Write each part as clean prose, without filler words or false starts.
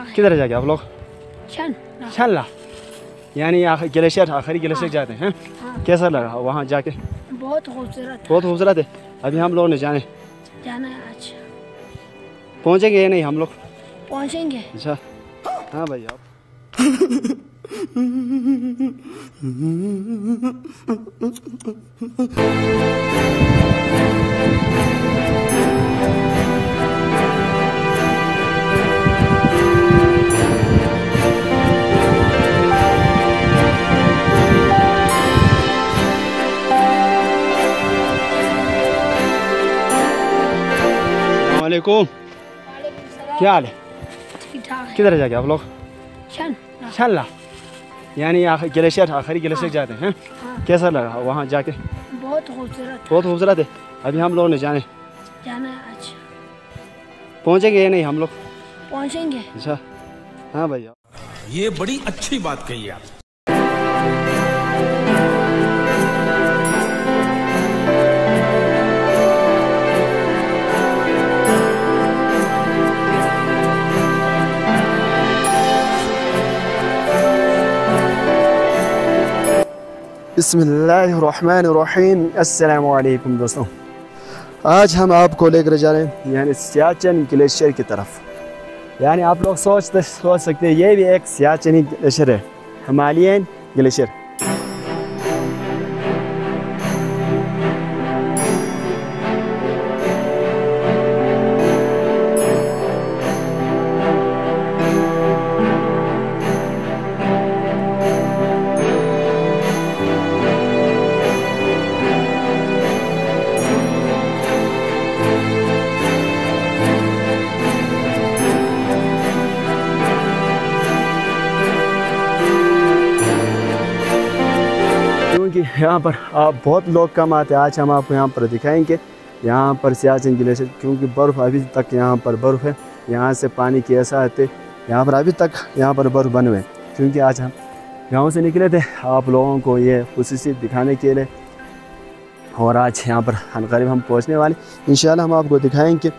किधर जाके आप लोग? चल यानी ग्लेशियर, आखिरी ग्लेशियर जाते हैं। कैसा लगा वहाँ जाके? बहुत खूबसूरत। बहुत खूबसूरत है। अभी हम लोग ने जाना है आज। पहुँचेंगे या नहीं हम लोग? पहुँचेंगे। अच्छा हाँ भाई आप वालेकुम। क्या हाल है? ठीक ठाक। किधर जाके आप लोग? चल यानी ग्लेशियर, आखिरी ग्लेशियर जाते हैं। कैसा लगा वहाँ जाके? बहुत खूबसूरत। बहुत खूबसूरत है। अभी हम लोग ने जाना है आज। पहुँचेंगे या नहीं हम लोग? पहुँचेंगे। अच्छा हाँ भैया ये बड़ी अच्छी बात कही आप। बिस्मिल्लाहिर्रहमानिर्रहीम। अस्सलामु अलैकुम दोस्तों, आज हम आपको लेकर जा रहे हैं यानी सियाचिन ग्लेशियर की तरफ। यानी आप लोग सोच सकते हैं ये भी एक सियाचिनी ग्लेशियर है, हिमालयन ग्लेशियर। क्योंकि यहाँ पर आप बहुत लोग कम आते हैं। आज हम आपको यहाँ पर दिखाएंगे यहाँ पर सियाचिन ग्लेशियर, क्योंकि बर्फ़ अभी तक यहाँ पर बर्फ़ है। यहाँ से पानी कैसा आते यहाँ पर अभी तक यहाँ पर बर्फ़ बने हुए। क्योंकि आज हम गाँव से निकले थे आप लोगों को ये खुशी दिखाने के लिए, और आज यहाँ पर अनकरीब हम पहुँचने वाले इंशाल्लाह हम आपको दिखाएंगे।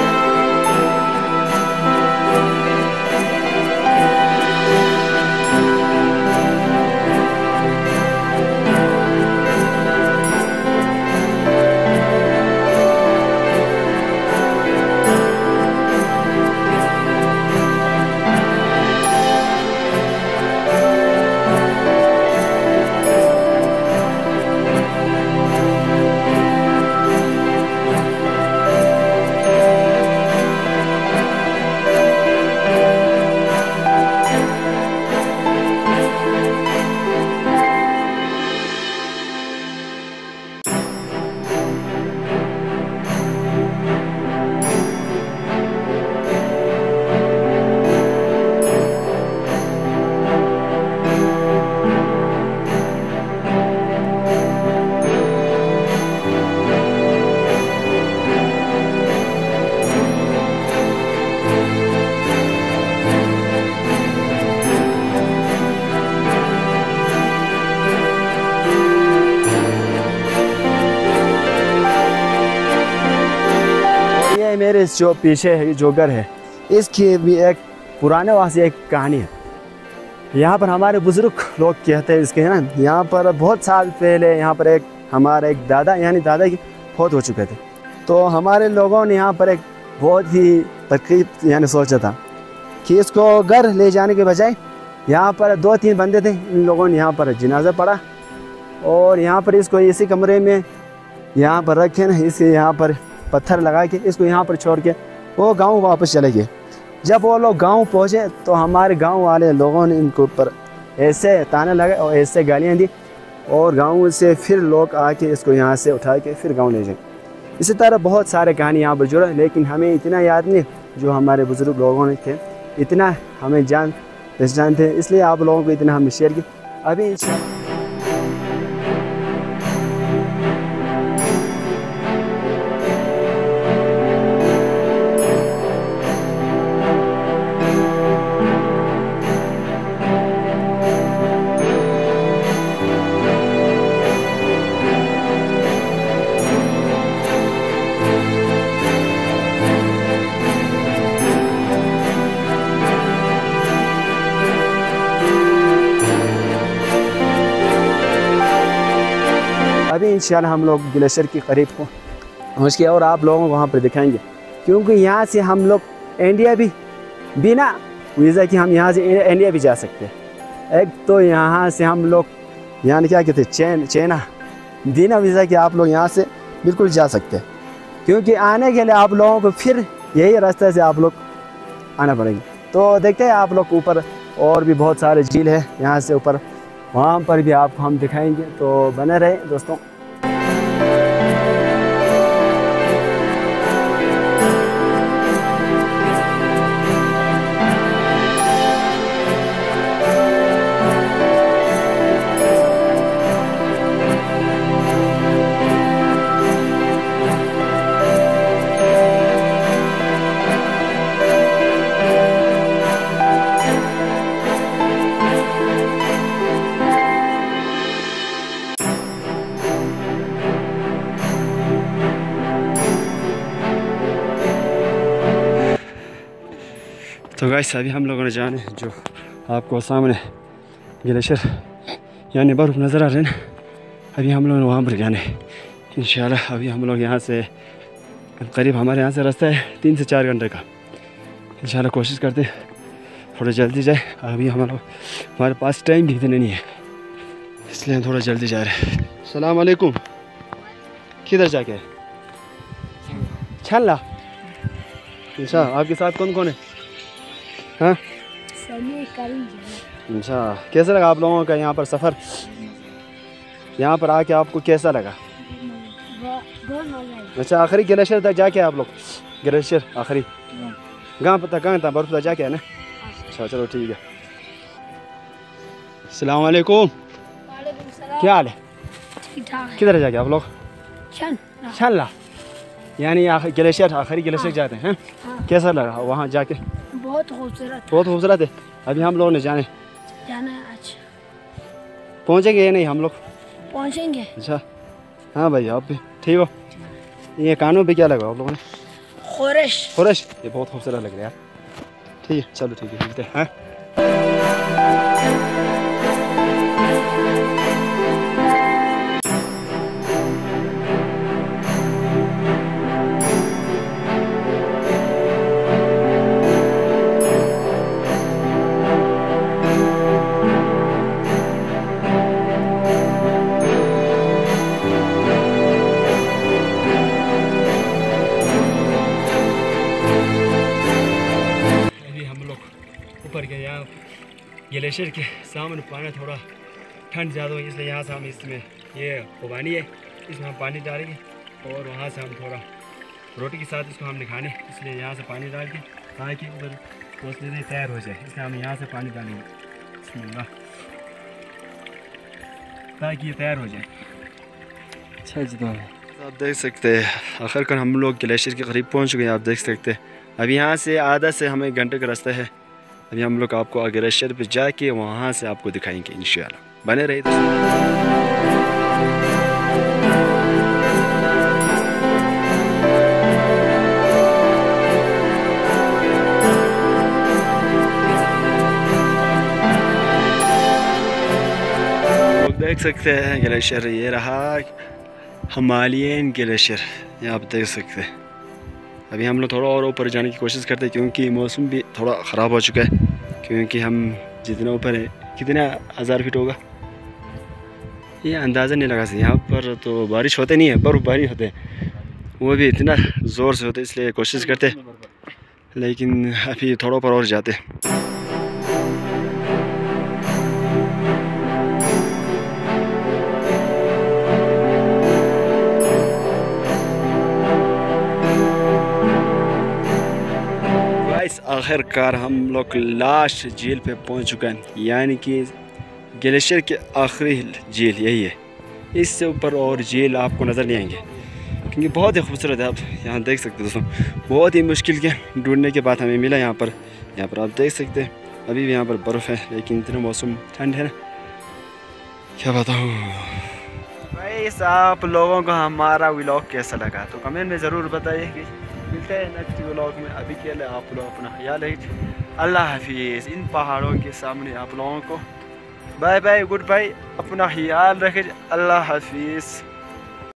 मेरे जो पीछे है जो घर है, इसकी भी एक पुराने वासी एक कहानी है। यहाँ पर हमारे बुजुर्ग लोग कहते हैं इसके, है ना, यहाँ पर बहुत साल पहले यहाँ पर एक हमारा एक दादा यानी दादा की फौत हो चुके थे। तो हमारे लोगों ने यहाँ पर एक बहुत ही तकलीफ यानी सोचा था कि इसको घर ले जाने के बजाय यहाँ पर 2-3 बंदे थे, इन लोगों ने यहाँ पर जनाजा पड़ा और यहाँ पर इसको इसी कमरे में यहाँ पर रखे ना, इसे यहाँ पर पत्थर लगा के इसको यहाँ पर छोड़ के वो गांव वापस चले गए। जब वो लोग गांव पहुँचे तो हमारे गांव वाले लोगों ने इनके ऊपर ऐसे ताने लगे और ऐसे गालियाँ दी, और गांव से फिर लोग आके इसको यहाँ से उठा के फिर गांव ले जाए। इसी तरह बहुत सारे कहानी यहाँ पर जुड़े, लेकिन हमें इतना याद नहीं जो हमारे बुजुर्ग लोगों ने थे, इतना हमें जान पहचान थे, इसलिए आप लोगों को इतना हमने शेयर किया। अभी इंशाल्लाह हम लोग ग्लेशियर के करीब को पहुँच के और आप लोगों को वहाँ पर दिखाएंगे, क्योंकि यहाँ से हम लोग इंडिया भी बिना वीज़ा कि हम यहाँ से इंडिया भी जा सकते हैं। एक तो यहाँ से हम लोग यानी क्या कहते हैं चाइना बिना वीज़ा के आप लोग यहाँ से बिल्कुल जा सकते हैं, क्योंकि आने के लिए आप लोगों को फिर यही रास्ते से आप लोग आना पड़ेंगे। तो देखते हैं आप लोग ऊपर और भी बहुत सारे झील है यहाँ से ऊपर, वहाँ पर भी आपको हम दिखाएंगे, तो बने रहे दोस्तों। तो गाइस अभी हम लोगों ने जाने जो आपको सामने ग्लेशियर यानी बर्फ़ नज़र आ रहे हैं ना, अभी हम लोग वहाँ पर जाने इंशाल्लाह। अभी हम लोग यहाँ से करीब हमारे यहाँ से रास्ता है 3 से 4 घंटे का। इंशाल्लाह कोशिश करते हैं थोड़ा जल्दी जाए। अभी हमारे पास टाइम भी इतने नहीं है, इसलिए हम थोड़ा जल्दी जा रहे हैं। अस्सलाम वालेकुम। किधर जाके छल्ला? अच्छा, आपके साथ कौन कौन है? हाँ अच्छा, कैसा लगा आप लोगों का यहाँ पर सफ़र? यहाँ पर आके आपको कैसा लगा? अच्छा, आखिरी ग्लेशियर तक जाके आप लोग ग्लेशियर आखिरी कहाँ था बर्फ़ तक जाके है ना? अच्छा चलो ठीक है। अस्सलाम वालेकुम। क्या हाल है? किधर जाके आप लोग? छल्ला यानी ग्लेशियर आखिरी ग्लेशियर जाते हैं? कैसा लगा वहाँ जाके? बहुत खूबसूरत। बहुत खूबसूरत है। अभी हम लोगों ने जाना है आज। पहुँचेंगे या नहीं हम लोग? पहुँचेंगे। अच्छा हाँ भाई, आप भी ठीक हो? ये कानों पे क्या लगा आप लोगों ने? खुरश। ये बहुत खूबसूरत लग रहा है यार। ठीक है चलो ठीक है, मिलते हैं। ऊपर के यहाँ ग्लेशियर के सामने पानी थोड़ा ठंड ज़्यादा हुई, इसलिए यहाँ से हम इसमें ये खुबानी है, इसमें हम पानी डालेंगे और वहाँ से हम थोड़ा रोटी के साथ इसको हम खाने, इसलिए यहाँ से पानी डाल के ताकि उधर पहुँचने से तैयार हो जाए, इसलिए हम यहाँ से पानी डालेंगे बिस्मिल्लाह, ताकि ये तैयार हो जाए। अच्छा जी, आप देख सकते हैं आखिरकार हम लोग ग्लेशियर के करीब पहुँच गए। आप देख सकते हैं अभी यहाँ से आधा से हमें घंटे का रास्ता है। अभी हम लोग आपको ग्लेशियर पे जाके वहाँ से आपको दिखाएंगे इंशाल्लाह। बने रहे दोस्तों। देख सकते हैं ग्लेशियर, ये रहा हिमालयन ग्लेशियर, ये आप देख सकते हैं। अभी हम लोग थोड़ा और ऊपर जाने की कोशिश करते हैं, क्योंकि मौसम भी थोड़ा ख़राब हो चुका है, क्योंकि हम जितना ऊपर है कितना 1000 फीट होगा ये अंदाज़ा नहीं लगा सकते। यहाँ पर तो बारिश होते नहीं है, बर्फ़बारी होते हैं, वो भी इतना ज़ोर से होते, इसलिए कोशिश करते लेकिन अभी थोड़ा ऊपर और जाते। आखिरकार हम लोग लास्ट झील पे पहुंच चुके हैं, यानी कि ग्लेशियर के आखिरी झील यही है। इससे ऊपर और झील आपको नज़र नहीं आएंगे, क्योंकि बहुत ही खूबसूरत है। आप यहाँ देख सकते हैं दोस्तों, बहुत ही मुश्किल के ढूंढने के बाद हमें मिला यहाँ पर आप देख सकते हैं। अभी भी यहाँ पर बर्फ़ है, लेकिन इतना मौसम ठंड है ना, क्या बताऊँ भाई। आप लोगों को हमारा व्लॉग कैसा लगा तो कमेंट में ज़रूर बताइए। मिलते हैं नेक्स्ट व्लॉग में। अभी के लिए आप लोग अपना ख्याल रखिए। अल्लाह हाफिज़। इन पहाड़ों के सामने आप लोगों को बाय बाय, गुड बाय। अपना ख्याल रखिए। अल्लाह हाफिज़।